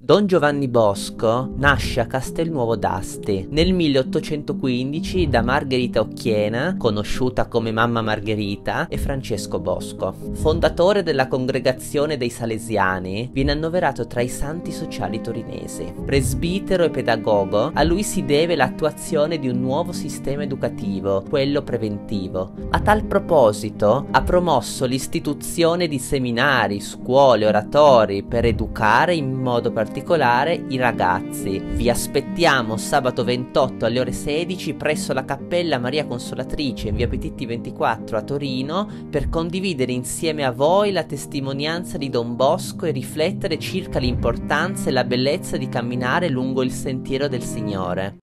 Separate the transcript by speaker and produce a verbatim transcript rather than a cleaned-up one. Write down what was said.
Speaker 1: Don Giovanni Bosco nasce a Castelnuovo d'Asti nel milleottocentoquindici da Margherita Occhiena, conosciuta come Mamma Margherita, e Francesco Bosco. Fondatore della Congregazione dei Salesiani, viene annoverato tra i santi sociali torinesi. Presbitero e pedagogo, a lui si deve l'attuazione di un nuovo sistema educativo, quello preventivo. A tal proposito ha promosso l'istituzione di seminari, scuole, oratori per educare in modo particolare particolare i ragazzi. Vi aspettiamo sabato ventotto alle ore sedici presso la Cappella Maria Consolatrice in via Petitti ventiquattro a Torino per condividere insieme a voi la testimonianza di Don Bosco e riflettere circa l'importanza e la bellezza di camminare lungo il sentiero del Signore.